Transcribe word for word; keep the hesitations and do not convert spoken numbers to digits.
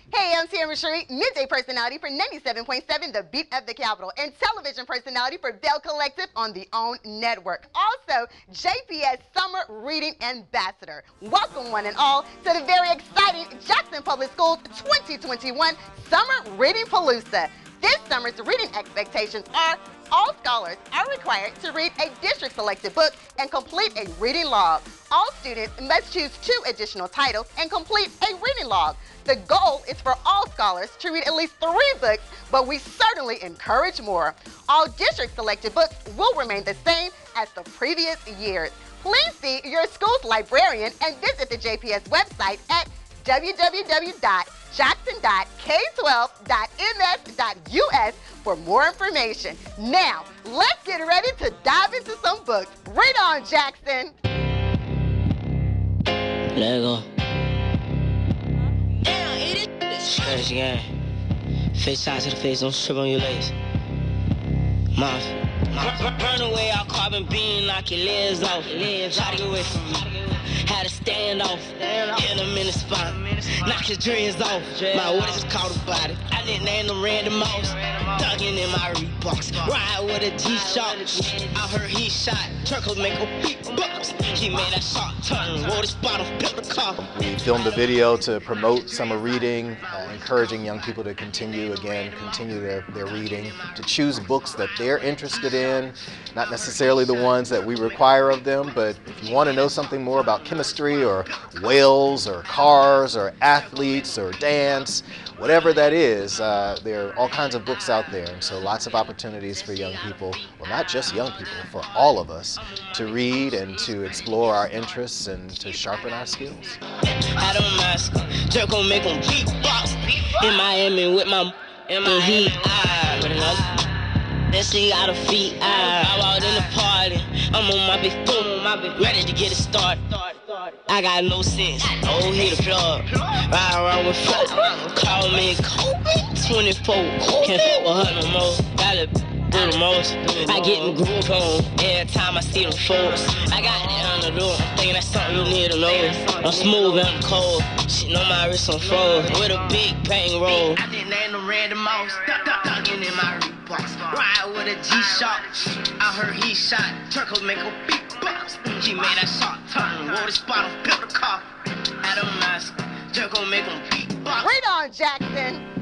Hey, I'm Tamara Sheree, midday personality for ninety-seven point seven, The Beat of the Capital, and television personality for Bell Collective on the OWN Network. Also, J P S Summer Reading Ambassador. Welcome, one and all, to the very exciting Jackson Public Schools twenty twenty-one Summer Reading Palooza. This summer's reading expectations are all scholars are required to read a district-selected book and complete a reading log. All students must choose two additional titles and complete a reading log. The goal is for all scholars to read at least three books, but we certainly encourage more. All district-selected books will remain the same as the previous years. Please see your school's librarian and visit the J P S website at w w w dot jackson dot k twelve dot m s dot u s for more information. Now, let's get ready to dive into some books. Read on, Jackson. Let go. Crazy game. Face side to the face, don't strip on your legs. Mouth. Run away, I'll carbon beam, knock your legs off. Try to get away from me. Had to stand off, hit him in the spot, knock his dreads off. My what is called a body. I didn't name them random mouse. Thuggin' in my Reeboks, ride with a G-Shock. I heard he shot, Turkle make a beatbox. He made that shot turn, roll his bottle, pimp the car. We filmed a video to promote summer reading, uh, encouraging young people to continue, again, continue their, their reading, to choose books that they're interested in, not necessarily the ones that we require of them, but if you want to know something more about chemistry or whales or cars or athletes or dance, whatever that is, uh, there are all kinds of books out there, and so lots of opportunities for young people, well, not just young people, for all of us to read and to explore our interests and to sharpen our skills. I don't mask, jerk gon' make them beatbox in Miami with my in my heat. Then she got her feet out. I'm out in the party. I'm on my big phone, my big ready to get it started. I got no sense. Oh, hit the plug. Ride around with folk. Call me Kobe. twenty-four. Can't fuck with her no more. Gotta do the most. I get in groove on every time I see them folks. I got that on the door. I'm thinking that's something you need to know. I'm smooth and I'm cold. Shit on my wrist on froze. With a big bang roll. I didn't name them random mouse. Thuggin' in my Reeboks. Ride with a G-Shock. I heard he shot. Turkle make a beatbox. He made that shot turn. Roll his bottle, built a car. I don't mask. Jerk gon' make him beatbox. Read on, Jackson.